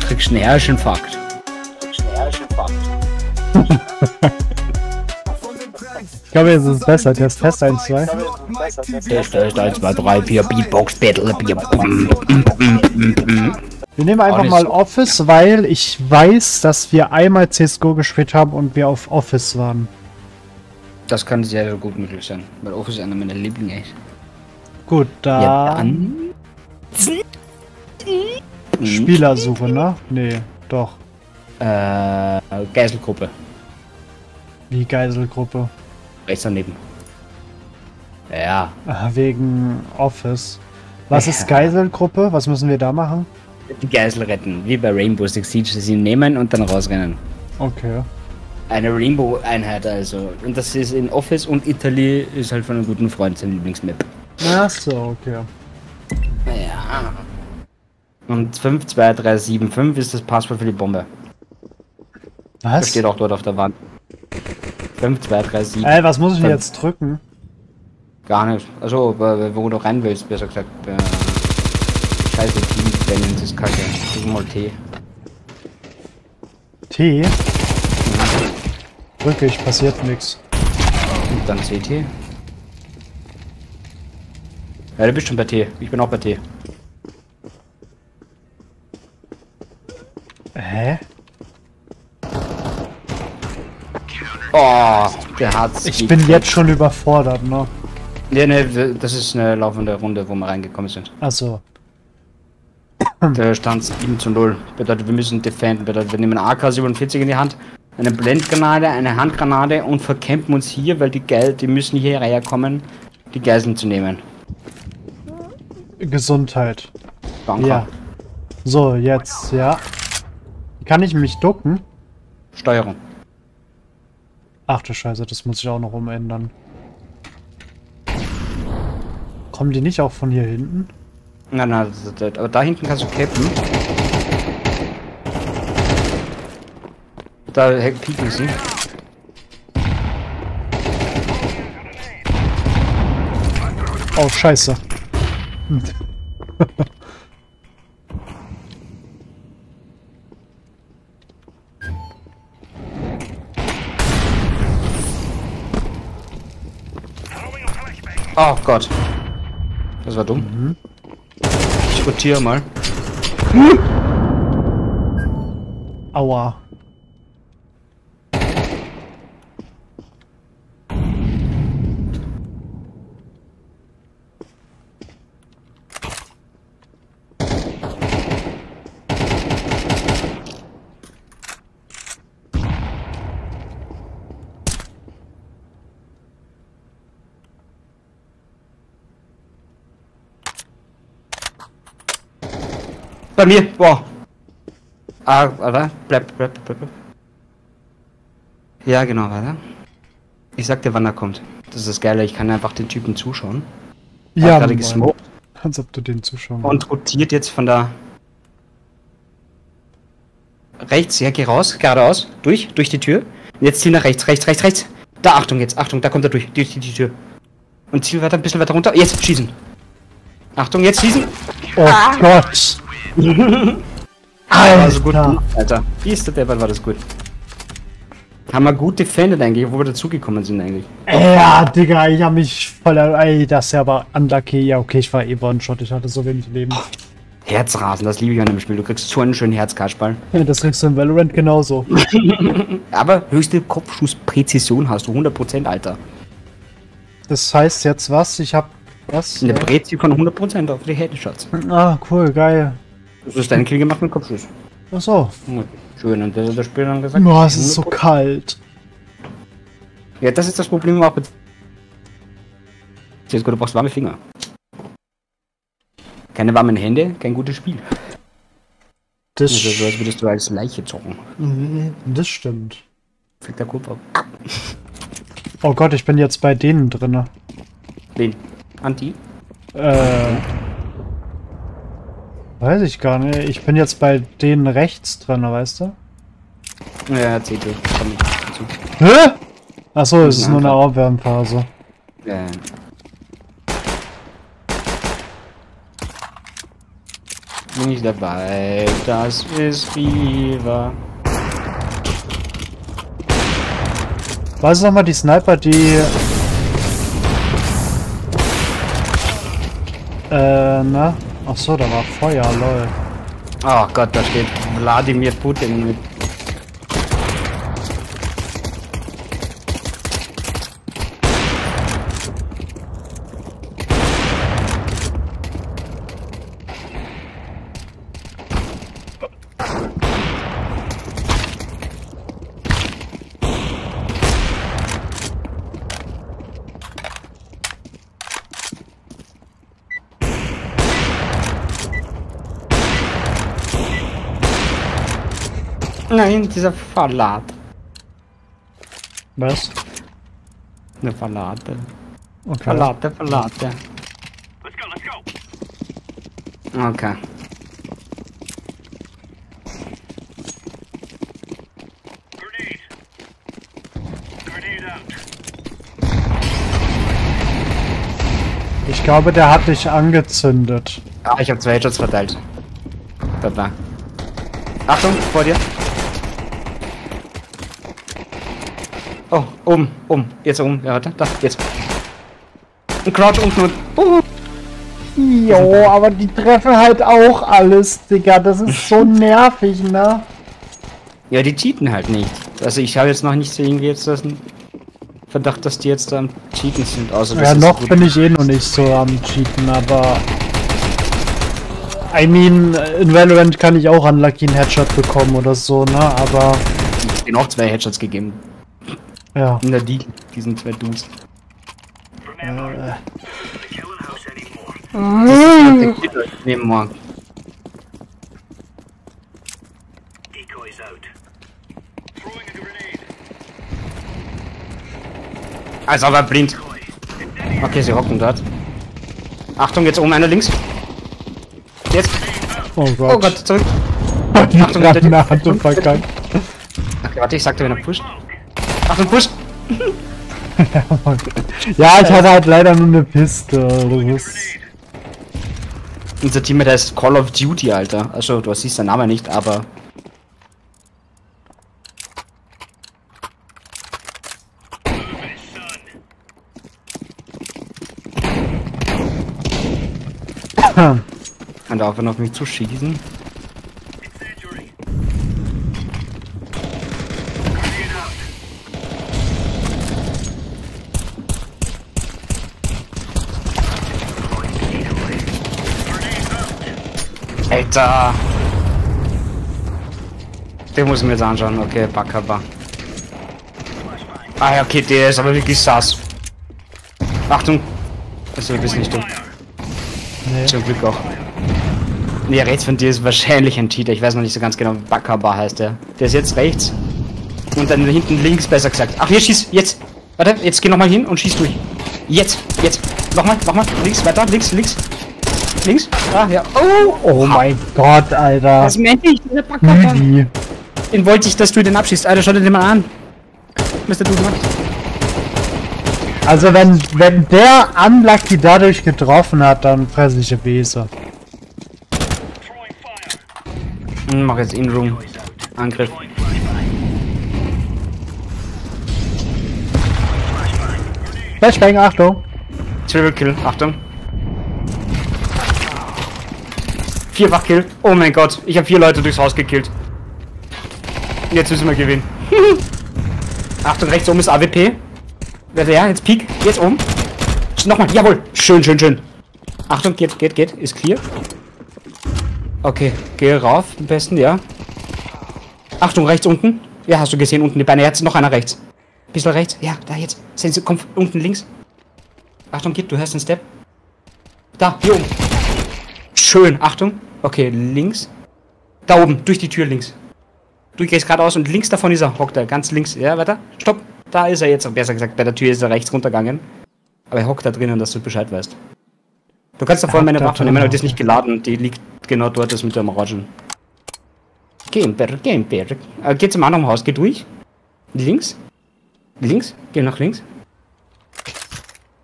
Kriegst einen Herzinfarkt. Ich glaube, jetzt ist es besser. Der ist fest 1, 2. Test 1, 2, 3, 4, Beatbox Battle. Wir nehmen einfach mal Office, weil ich weiß, dass wir einmal CSGO gespielt haben und wir auf Office waren. Das kann sehr, sehr gut möglich sein, weil Office einer meiner Lieblinge ist. Gut, Ja, dann... dann. Spielersuche, ne? Nee, doch. Geiselgruppe. Wie Geiselgruppe. Rechts daneben. Ja. Ah, wegen Office. Was ist Ja. Geiselgruppe? Was müssen wir da machen? Die Geisel retten, wie bei Rainbow Six Siege, sie nehmen und dann rausrennen. Okay. Eine Rainbow-Einheit also. Und das ist in Office und Italy ist halt von einem guten Freund sein Lieblingsmap. Ach so, okay. Ja. Und 52375 ist das Passwort für die Bombe. Das Was? steht auch dort auf der Wand. 5237. Was muss ich denn jetzt drücken? Gar nicht. Also, wo du rein willst, besser gesagt. Scheiße, Team Benjamin ist kacke. Drück mal T. T? Drücke ich, passiert nichts. Und dann CT. Ja, du bist schon bei T. Ich bin auch bei T. Hä? Oh, der hat's. Ich bin jetzt schon überfordert, ne? Ne, das ist eine laufende Runde, wo wir reingekommen sind. Achso. Der stand 7:0. Bedeutet, wir müssen defenden. Bedeutet, wir nehmen AK-47 in die Hand, eine Blendgranate, eine Handgranate und verkämpfen uns hier, weil die müssen hierher kommen, die Geiseln zu nehmen. Gesundheit. Danke. Ja. So, jetzt, ja. Kann ich mich ducken? Steuerung. Ach du Scheiße, das muss ich auch noch umändern. Kommen die nicht auch von hier hinten? Nein, aber da hinten kannst du cappen. Da pieken sie. Oh, Scheiße. Oh Gott. Das war dumm. Ich rotiere mal. Aua. Bei mir, boah. Ah, warte. Bleib. Ja, genau, warte. Ich sag dir, wann er kommt. Das ist das Geile, ich kann einfach den Typen zuschauen. Er Ja, hat gerade Mann. gesmoked Als ob du den zuschauen und rotiert jetzt von da. Rechts, ja, geh raus, geradeaus, durch die Tür. Und jetzt zieh nach rechts. Da, Achtung jetzt, Achtung, da kommt er durch die Tür. Und zieh weiter, ein bisschen weiter runter. Jetzt schießen. Achtung, jetzt schießen. Oh Gott. Also gut, Alter. Alter. Wie ist der Deppert, war das gut. Haben wir gut defended eigentlich, wo wir dazugekommen sind eigentlich. Ja, Digga, ich hab mich voll... Ey, das ist ja aber unlucky. Ja, okay, ich war eh One-Shot. Ich hatte so wenig Leben. Herzrasen, das liebe ich an dem Spiel. Du kriegst so einen schönen Herzkatschball. Das kriegst du in Valorant genauso. Aber höchste Kopfschusspräzision hast du, 100%, Alter. Das heißt jetzt was? Ich hab... Was? Eine Prezi von 100% auf die Headshots. Ah, cool, geil. Du hast deinen Kill gemacht mit Kopfschuss. Ach so. Schön, und das hat das Spiel dann gesagt. Oh, es ist so kalt. Ja, das ist das Problem auch mit... Du brauchst warme Finger. Keine warmen Hände, kein gutes Spiel. Das, Also so, als würdest du als Leiche zocken. das stimmt. Fliegt der Kopf ab. Oh Gott, ich bin jetzt bei denen drinne. Wen? Anti? Weiß ich gar nicht. Ich bin jetzt bei denen rechts drinne, weißt du? Ja, CT. Komm nicht dazu. Hä? Achso, es ist nur eine Aufwärmphase. bin ich dabei. Das ist Riva. Was ist nochmal die Sniper, die... ne? Achso, da war Feuer, lol. Oh Gott, da steht Wladimir Putin mit. Nein, dieser Verlat. Was? Eine Verlate. Okay. Verlate. Let's go. Okay. Grenade out. Ich glaube, der hat dich angezündet. Ah, ich habe 2 Headshots verteilt. Dabei. Achtung, vor dir. Oh, oben. Jetzt oben. Ja, warte. Da, jetzt. Ein Crouch unten und... Jo, aber die treffen halt auch alles, Digga. Das ist so nervig, ne? Ja, die cheaten halt nicht. Also ich habe jetzt noch nicht so irgendwie jetzt das Verdacht, dass die jetzt am Cheaten sind. Außer Ja, noch bin ich eh noch nicht so am Cheaten, aber... I mean, in Valorant kann ich auch unlucky einen Headshot bekommen oder so, ne? Aber... Ich habe noch 2 Headshots gegeben. Ja. In der League, diesen 2 Dudes. Nehmen wir. Decoys out. Throwing a grenade. Also aber blind. Okay, sie hocken dort. Achtung, jetzt oben einer links. Jetzt. Oh Gott. Oh Gott, zurück. Die Achtung, Granate verkackt. Okay, warte, ich sagte, wenn er pusht. Achtung, push! Ja, ich hatte halt leider nur eine Piste. Das ist... Unser Teammate heißt Call of Duty, Alter. Also, du siehst den Namen nicht, aber... Kann der aufhören, auf mich zu schießen? Incendiary. Alter! Den muss ich mir jetzt anschauen. Okay, Backaba. Ah ja, okay, der ist aber wirklich sass. Achtung! Also, du bist nicht dumm. Nee. Zum Glück auch. Nee, rechts von dir ist wahrscheinlich ein Cheater. Ich weiß noch nicht so ganz genau, Backaba heißt der. Der ist jetzt rechts. Und dann hinten links, besser gesagt. Ach, hier, schieß, jetzt! Warte, jetzt geh nochmal hin und schieß durch. Jetzt! Nochmal, links, weiter, links. Links? Ah, ja. Oh mein Gott, Alter. Was meinte ich? Dieser Backaba. Lüdi. Den wollte ich, dass du den abschießt. Alter, schau dir den mal an. Was der du gemacht? Also wenn der Unlucky dadurch getroffen hat, dann fresse ich eine Bese. Throwing fire. Mach jetzt In-Room. Angriff. Flashbang, Achtung. Triple Kill, Achtung. 4-fach Kill. Oh mein Gott, ich habe 4 Leute durchs Haus gekillt. Jetzt müssen wir gewinnen. Achtung, rechts oben ist AWP. Wer der? Jetzt Peak. Jetzt oben. Nochmal, jawohl. Schön. Achtung, geht. Ist clear. Okay, geh rauf. Am besten, ja. Achtung, rechts unten. Ja, hast du gesehen, unten die Beine. Jetzt noch einer rechts. Bisschen rechts. Ja, da jetzt. Sense, komm, unten links. Achtung, geht, du hörst den Step. Da, hier oben. Schön, Achtung. Okay, links. Da oben, durch die Tür links. Du gehst geradeaus und links davon ist er. Hockt er, ganz links. Ja, warte. Stopp. Da ist er jetzt. Besser gesagt, bei der Tür ist er rechts runtergegangen. Aber er hockt da drinnen, dass du Bescheid weißt. Du kannst da vorne meine Waffe nehmen, aber die ist nicht geladen. Die liegt genau dort, das mit dem Orangen. Gameper. Geh zum anderen Haus, geh durch. Links. Geh nach links.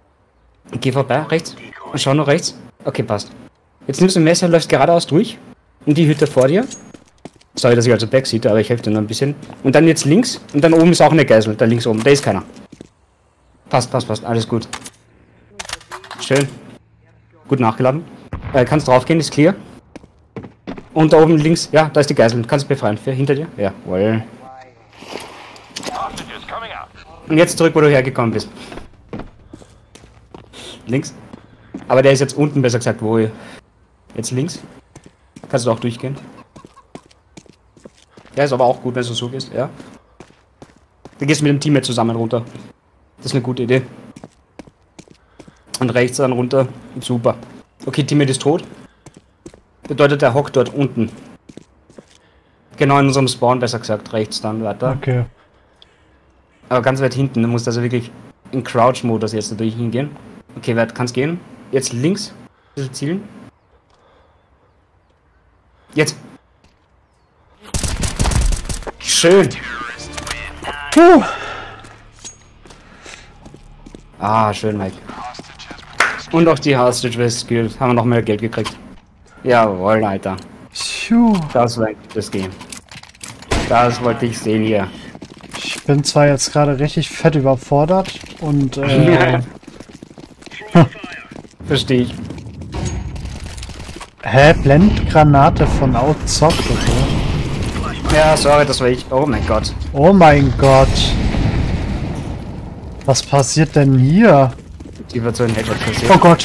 Geh vorbei, rechts. Und schau noch rechts. Okay, passt. Jetzt nimmst du ein Messer, läufst geradeaus durch. Und die Hütte vor dir. Sorry, dass ich also backseat, aber ich helfe dir noch ein bisschen. Und dann jetzt links. Und dann oben ist auch eine Geisel. Da links oben. Da ist keiner. Passt. Alles gut. Schön. Gut nachgeladen. Kannst draufgehen, ist clear. Und da oben links. Ja, da ist die Geisel. Kannst befreien. Hinter dir? Jawohl. Und jetzt zurück, wo du hergekommen bist. Links. Aber der ist jetzt unten, besser gesagt, wo... Jetzt links. Kannst du auch durchgehen. Ja, ist aber auch gut, wenn du so gehst, ja. Du gehst mit dem Teammate zusammen runter. Das ist eine gute Idee. Und rechts dann runter. Super. Okay, Teammate ist tot. Bedeutet, der hockt dort unten. Genau in unserem Spawn, besser gesagt, rechts dann weiter. Okay. Aber ganz weit hinten, du musst also wirklich in Crouch-Modus jetzt natürlich hingehen. Okay, weit kannst gehen. Jetzt links. Ein bisschen zielen. Jetzt. Schön. Puh. Ah, schön, Mike. Und auch die Hostage Rescue. Haben wir noch mehr Geld gekriegt. Jawohl, Alter. Phew. Das war das Game. Das wollte ich sehen hier. Ich bin zwar jetzt gerade richtig fett überfordert und Verstehe ich. Blendgranate von Outzock, okay. Ja, sorry, das war ich. Oh mein Gott. Oh mein Gott. Was passiert denn hier? Die wird so ein Headshot passiert. Oh Gott.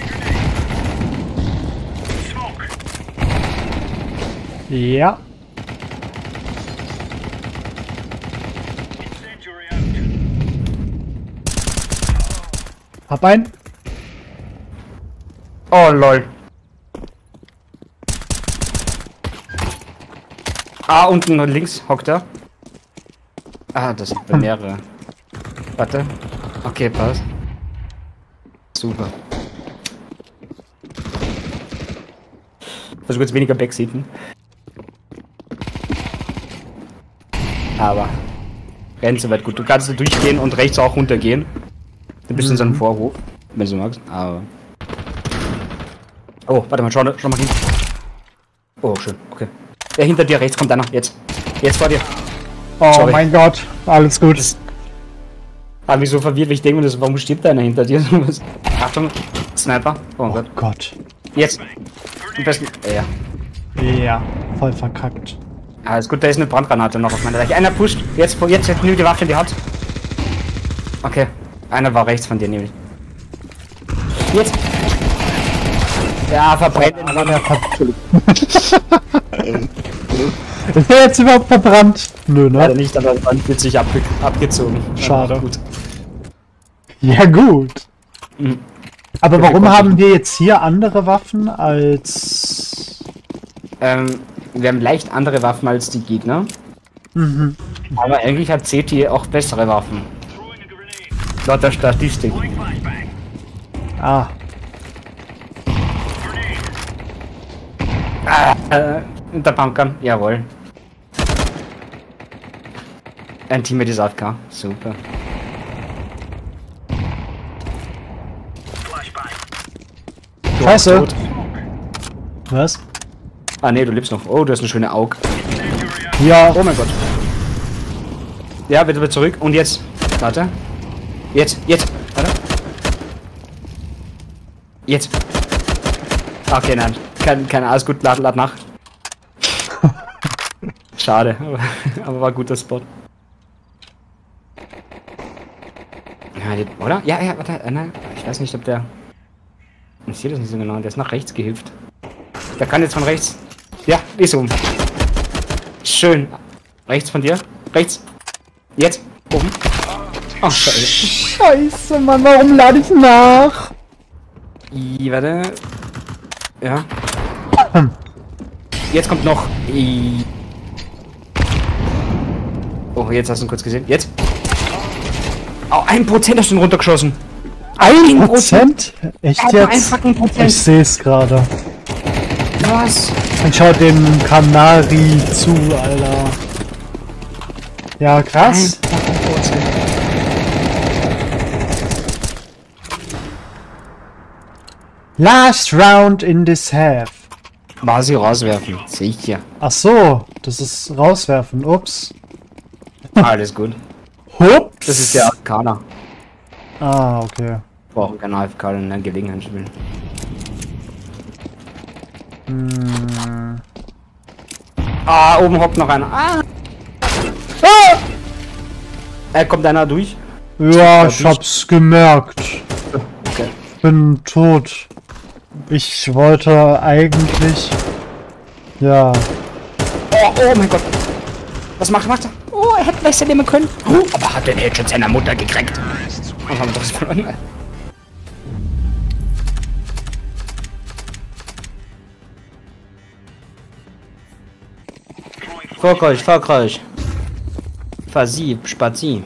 Ja. Hab einen. Oh lol. Ah, unten links hockt er. Ah, das sind mehrere. Warte. Okay, passt. Super. Versuche jetzt weniger backseaten. Aber rennt soweit gut. Du kannst da durchgehen und rechts auch runtergehen. Du bist in so einem Vorhof, wenn du magst. Aber. Oh, warte mal, schau mal hin. Oh, schön, okay. Der hinter dir rechts kommt einer. Jetzt. Jetzt vor dir. Oh Sorry. mein Gott. Alles gut. Hab mich so verwirrt, weil ich denke, warum steht da einer hinter dir? Achtung, Sniper. Oh Oh Gott. Gott. Jetzt. Am besten. Ja. Ja, voll verkackt. Alles gut, da ist eine Brandgranate noch auf meiner Seite. Einer pusht. Jetzt nimm die Waffe in die Hand. Okay. Einer war rechts von dir, nämlich. Jetzt. Ja, verbrennt. Aber der ist der jetzt überhaupt verbrannt? Nö, Leider ne? nicht, aber dann wird sich abgezogen. Schade. Ja, gut. Ja, gut. Mhm. Aber Ja, warum wir haben wir jetzt hier andere Waffen als... Wir haben leicht andere Waffen als die Gegner. Mhm. Aber eigentlich hat CT auch bessere Waffen. Laut der Statistik. Ah. In der Pumpgun, jawohl. Ein Team mit ist AFK, super. Scheiße. Tot. Was? Ah ne, du lebst noch. Oh, du hast eine schöne Auge. Ja. Oh mein Gott. Ja, bitte zurück. Und jetzt. Warte. Jetzt. Warte. Jetzt. Okay, nein. Keine, alles gut. Lad nach. Schade. Aber war guter Spot. Ja, oder? Ja, warte. Nein, ich weiß nicht, ob der... Ich sehe das nicht so genau. Der ist nach rechts gehüpft. Der kann jetzt von rechts... Ja, ist um. Schön. Rechts von dir. Rechts. Jetzt. Oben. Ach, scheiße. Scheiße, Mann, warum lade ich nach? Warte. Ja. Jetzt kommt noch. Oh, jetzt hast du ihn kurz gesehen. Jetzt. Oh, 1% hast du ihn runtergeschossen. 1%? Echt Aber jetzt? einfach 1%. Ich sehe es gerade. Was? Ich schau dem Kanari zu, Alter. Ja, krass. Last round in this half. Quasi rauswerfen. Sicher. Ach so, das ist rauswerfen. Ups. Alles gut. Hups. Das ist der Arkaner. Ah, okay. Brauchen keine AFK in der Gelegenheit spielen. Ah, oben hockt noch einer. Ah! Kommt einer durch? Ja, ich hab's gemerkt. Okay. Bin tot. Ich wollte eigentlich... Ja. Oh mein Gott. Was macht er? Oh, er hätte besser nehmen können. Aber hat den Headshot seiner Mutter gekriegt. Und haben wir das verloren. Folgt euch. Fasi, Spazi.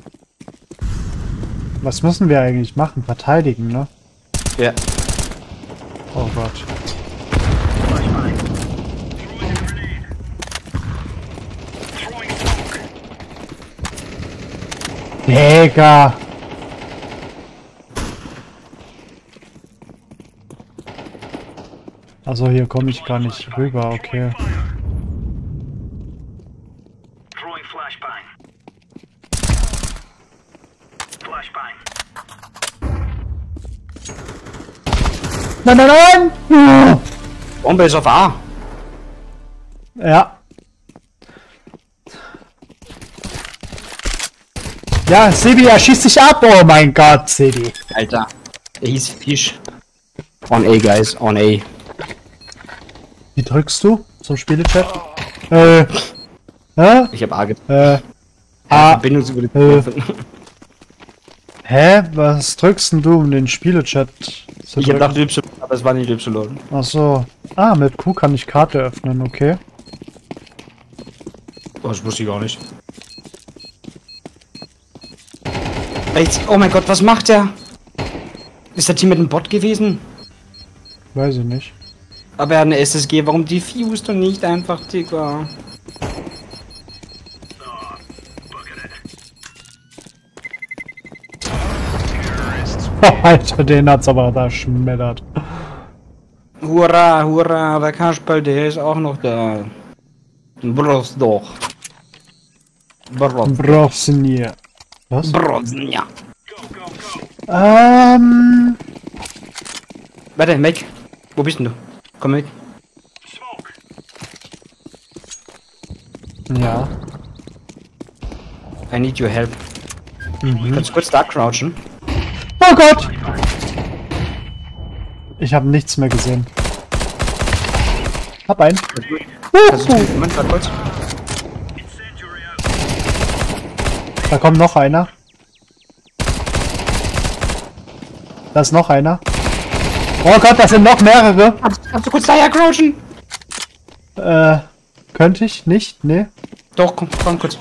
Was müssen wir eigentlich machen? Verteidigen, ne? Ja. Oh Gott. Digga! Also hier komme ich gar nicht rüber, okay. Throwing flashbang. Flashbang. Nein, nein, nein! Bombe ist auf A. Ja. Ja, Sebi, er schießt sich ab. Oh mein Gott, Sebi. Alter. Er hieß Fisch. On A, guys. On A. Wie drückst du zum Spielechat? Ich hab A gedrückt. A. Verbindung zu den Hä? Was drückst denn du, um den Spielechat zu Ich hab drücken? gedacht Y, aber es war nicht Y. Ach so. Ah, mit Q kann ich Karte öffnen, okay. Oh, das wusste ich gar nicht. Oh mein Gott, was macht der? Ist der Team mit einem Bot gewesen? Weiß ich nicht. Aber er hat eine SSG, warum diffused und nicht einfach, Digga? Alter, den hat's aber da schmettert. Hurra, hurra, der Kasperl, der ist auch noch da. Brust doch. Brosnier. Was? Brosnia. Warte, Mac. Wo bist denn du? Komm mit. Ja. I need your help. Kannst du kurz da crouchen? Oh Gott! Ich habe nichts mehr gesehen. Hab einen. Kannst du Moment, warte kurz. Da kommt noch einer. Da ist noch einer. Oh Gott, das sind noch mehrere. Kannst du kurz daher crouchen? Könnte ich nicht? Nee. Doch, komm kurz.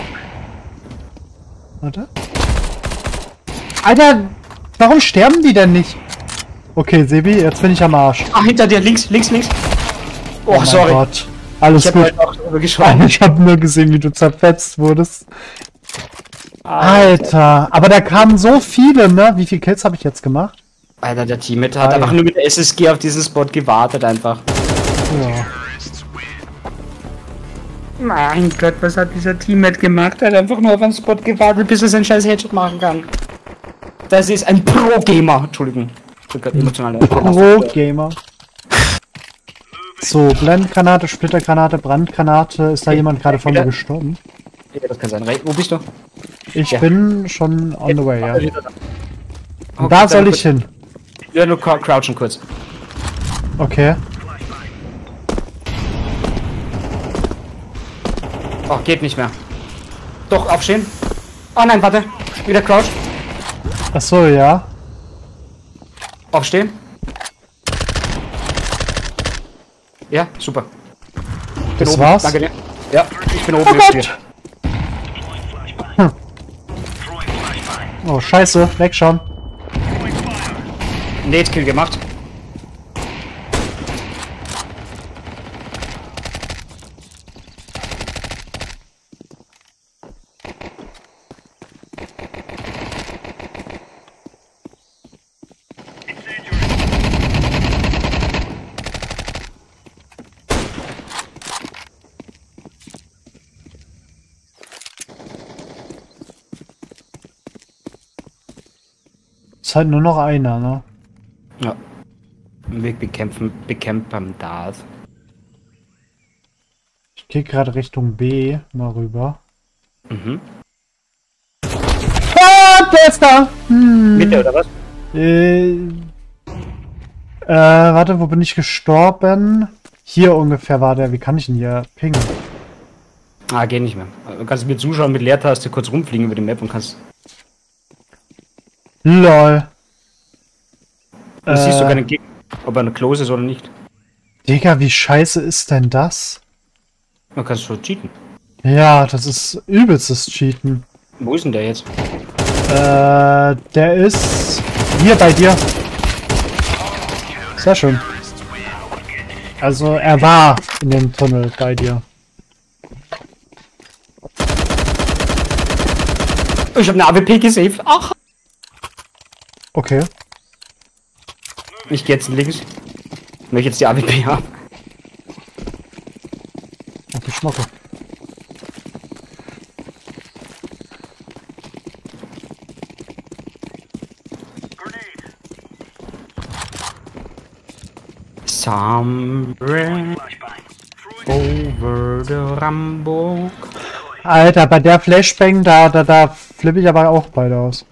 Warte. Alter, warum sterben die denn nicht? Okay, Sebi, jetzt bin ich am Arsch. Ah, hinter dir, links. Oh, mein sorry. Gott. Alles Ich hab gut. halt auch drüber geschaut. Ich habe nur gesehen, wie du zerfetzt wurdest. Alter, aber da kamen so viele, ne? Wie viele Kills habe ich jetzt gemacht? Alter, der Teammate hat einfach nur mit der SSG auf diesen Spot gewartet einfach. Ja. Mein Gott, was hat dieser Teammate gemacht? Er hat einfach nur auf einen Spot gewartet, bis er seinen scheiß Headshot machen kann. Das ist ein Pro-Gamer. Entschuldigung. Ich bin gerade emotional. Pro-Gamer. So, Blendgranate, Splittergranate, Brandgranate. Ist da jemand gerade von mir gestorben? Ja, das kann sein. Wo bist du? Ich bin schon on the way, ja. Okay, Da soll ich hin. Ja, nur crouchen kurz. Okay. Oh, geht nicht mehr. Doch, aufstehen. Oh nein, warte. Wieder crouch. Ach so, ja. Aufstehen. Ja, super. Bin Das oben. war's? Danke dir. Ja, ich bin oben. Oh jetzt Gott! hier. Oh, scheiße. Wegschauen. Nate-Kill gemacht. Ist halt nur noch einer, ne? Ja. Wir bekämpfen das. Ich gehe gerade Richtung B mal rüber. Mhm. Ah, der ist da! Mitte oder was? Warte, wo bin ich gestorben? Hier ungefähr war der. Wie kann ich denn hier pingen? Ah, geht nicht mehr. Du kannst mir zuschauen mit Leertaste kurz rumfliegen über die Map und kannst. LOL. Du siehst sogar den Gegner, ob er eine Close ist oder nicht. Digga, wie scheiße ist denn das? Du kannst schon cheaten. Ja, das ist übelstes Cheaten. Wo ist denn der jetzt? Der ist hier bei dir. Sehr schön. Also, er war in dem Tunnel bei dir. Ich hab eine AWP gesaved. Ach! Okay. Ich geh jetzt links. Wenn ich jetzt die AWP habe. Okay, Schmocke. Somewhere over the Rambo. Alter, bei der Flashbang, da flippe ich aber auch beide aus.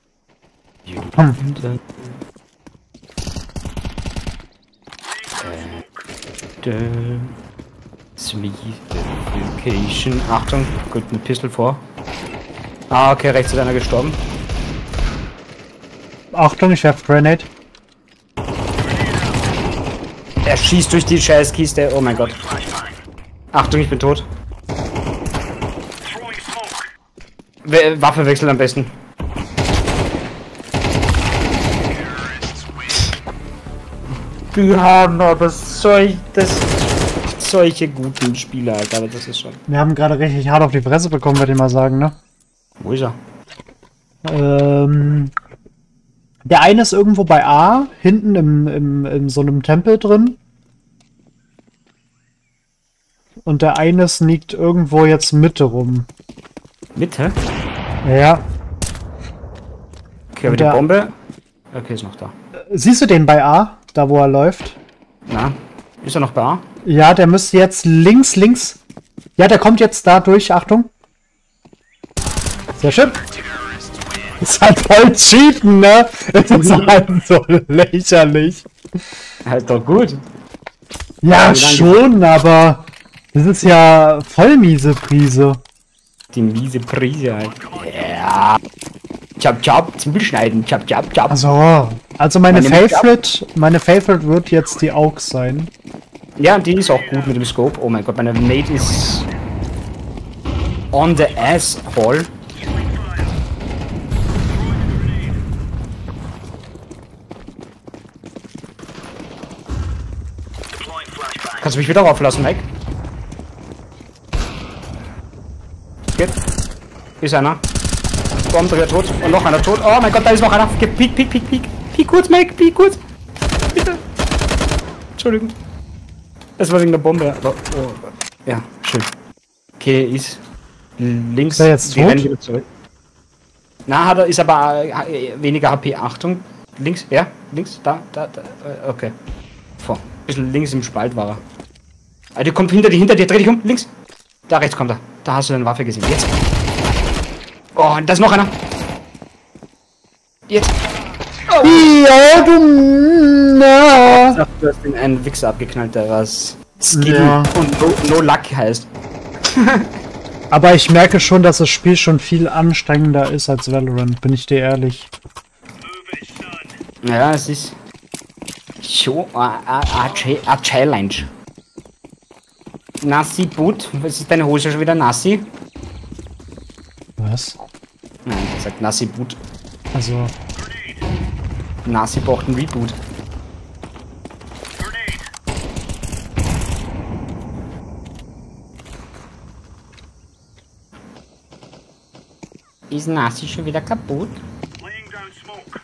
Location. Achtung, kommt eine Pistol vor. Ah, okay, rechts ist einer gestorben. Achtung, ich werf Grenade. Er schießt durch die Scheißkiste. Oh mein Gott. Achtung, ich bin tot. Waffe wechseln am besten. Wir haben aber solche guten Spieler, Alter, aber das ist schon. Wir haben gerade richtig hart auf die Fresse bekommen, würde ich mal sagen, ne? Wo ist er? Der eine ist irgendwo bei A, hinten in so einem Tempel drin. Und der eine sneakt irgendwo jetzt Mitte rum. Mitte? Ja. Okay, aber die Bombe. Okay, ist noch da. Siehst du den bei A? Da wo er läuft? Na, ist er noch bei A? Ja, der müsste jetzt links. Ja, der kommt jetzt da durch, Achtung. Sehr schön. Ist halt voll cheaten, ne? Das ist halt so lächerlich. Halt doch gut. Ja, schon, aber das ist ja voll miese Prise. Die miese Prise halt. Ja. Chop, zum Beschneiden. Chop. Also meine Favorite wird jetzt die AUG sein. Ja, die ist auch gut mit dem Scope. Oh mein Gott, meine Mate ist on the asshole. Kannst du mich wieder rauflassen, Mike? Geht. Ist einer. Bombenträger tot. Und noch einer tot. Oh mein Gott, da ist noch einer. Peek. Peek kurz, Mike. Peek kurz. Bitte. Entschuldigung. Das war wegen der Bombe. Aber, oh. Ja, schön. Okay, ist links. Ist er jetzt Wir rennen tot? wieder zurück. Na, ist aber weniger HP. Achtung. Links, ja, links, da. Okay. Vor. Bisschen links im Spalt war er. Ah, der kommt hinter dir, dreh dich um, links. Da rechts kommt er. Da hast du deine Waffe gesehen. Jetzt. Oh, und da ist noch einer. Jetzt. Oh. Ja, du. Na. Du hast den einen Wichser abgeknallt, der was Skill Ja. und no Luck heißt. Aber ich merke schon, dass das Spiel schon viel anstrengender ist als Valorant, bin ich dir ehrlich. Ja, es ist schon a Challenge. Nassi Boot, was ist deine Hose schon wieder Nassi? Was? Nein, er sagt Nassi Boot. Also. Nassi braucht einen Reboot. Ist Nassi schon wieder kaputt? Laying down smoke.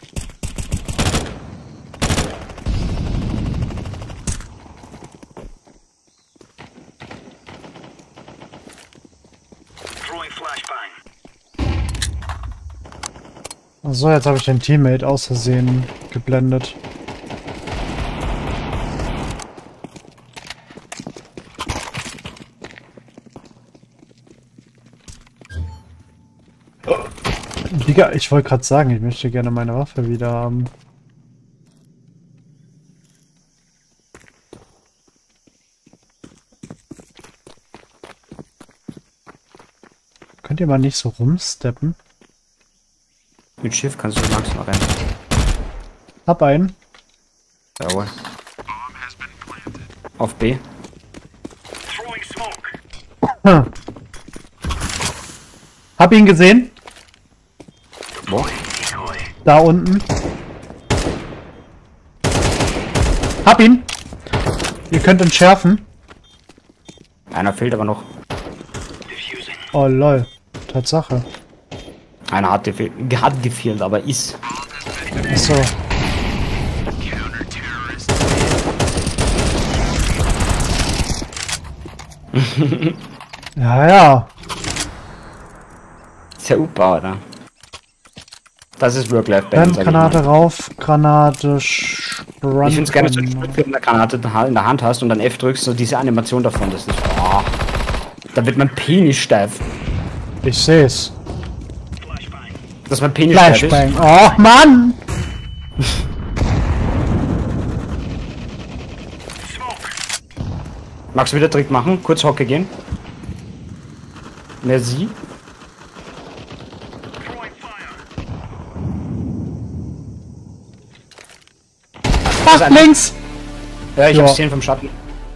Throwing flashbang. Achso, jetzt habe ich den Teammate aus Versehen geblendet. Digga, ich wollte gerade sagen, ich möchte gerne meine Waffe wieder haben. Könnt ihr mal nicht so rumsteppen? Mit Schiff kannst du maximal rennen. Hab einen. Jawohl. Auf B. Throwing smoke. Hm. Hab ihn gesehen. Wo? Da unten. Hab ihn. Ihr könnt entschärfen. Einer fehlt aber noch. Oh lol. Tatsache. Einer hat gefehlt, aber ist. Achso. Ja, ja. Super, oder? Das ist Work-Life-Balance. Granate rauf, Granate sprang. Ich finde es gerne, dass du die mit einer Granate in der Hand hast und dann F drückst, so diese Animation davon, das ist. Oh, da wird mein Penis steif. Ich seh's. Dass mein Penis steif ist. Flashbang. Oh Mann! Magst du wieder Trick machen? Kurz Hocke gehen. Merci. Ach, links! Ja, ich Ja. hab's gesehen vom Schatten.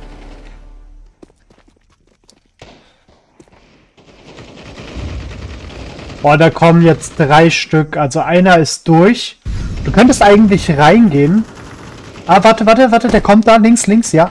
Boah, da kommen jetzt 3 Stück. Also einer ist durch. Du könntest eigentlich reingehen. Ah, warte, der kommt da. Links, ja.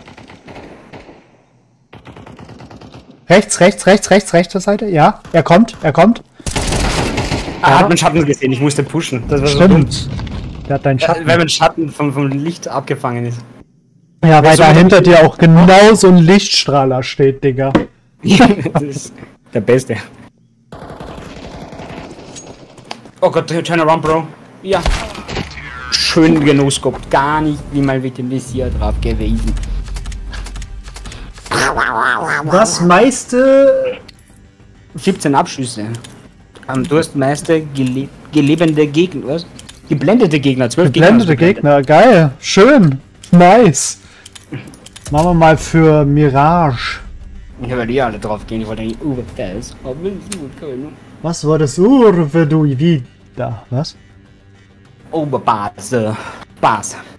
Rechts, rechte Seite. Ja, er kommt. Er hat meinen Schatten gesehen, ich musste pushen. Das war Stimmt. so dumm. Der hat deinen Schatten. Weil mein Schatten vom Licht abgefangen ist. Ja, weil so da mit hinter dem- dir auch genau so ein Lichtstrahler steht, Digga. Das ist der Beste. Oh Gott, turn around, Bro. Ja. Schön genoscoped. Gar nicht wie mal mit dem Visier drauf gewesen. Das meiste... 17 Abschüsse. Du hast meiste gelebende Gegner, was? Geblendete Gegner, 12 Geblendete Gegner. Gegner, geil. Schön. Nice. Machen wir mal für Mirage. Ich will die alle drauf gehen, ich wollte nicht Uberfest. Was war das Urve du wieder? Was? Oberbase. Spaß.